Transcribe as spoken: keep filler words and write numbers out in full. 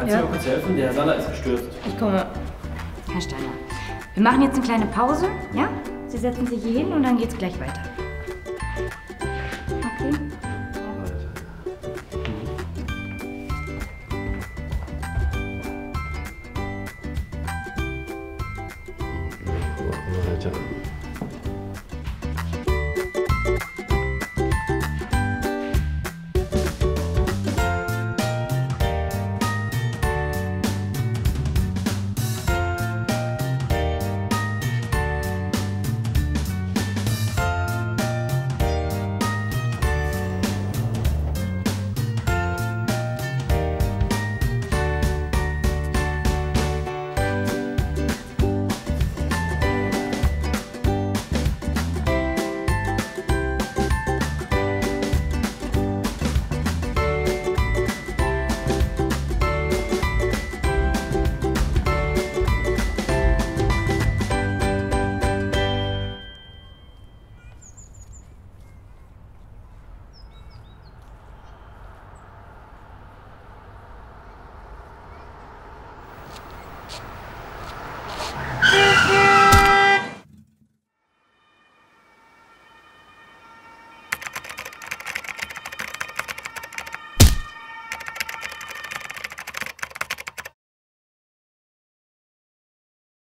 Kannst Ja. du mir kurz helfen? Der Herr Saller ist gestürzt. Ich komme. Herr Steiner, wir machen jetzt eine kleine Pause, ja? Sie setzen sich hier hin und dann geht's gleich weiter. Okay? Alter.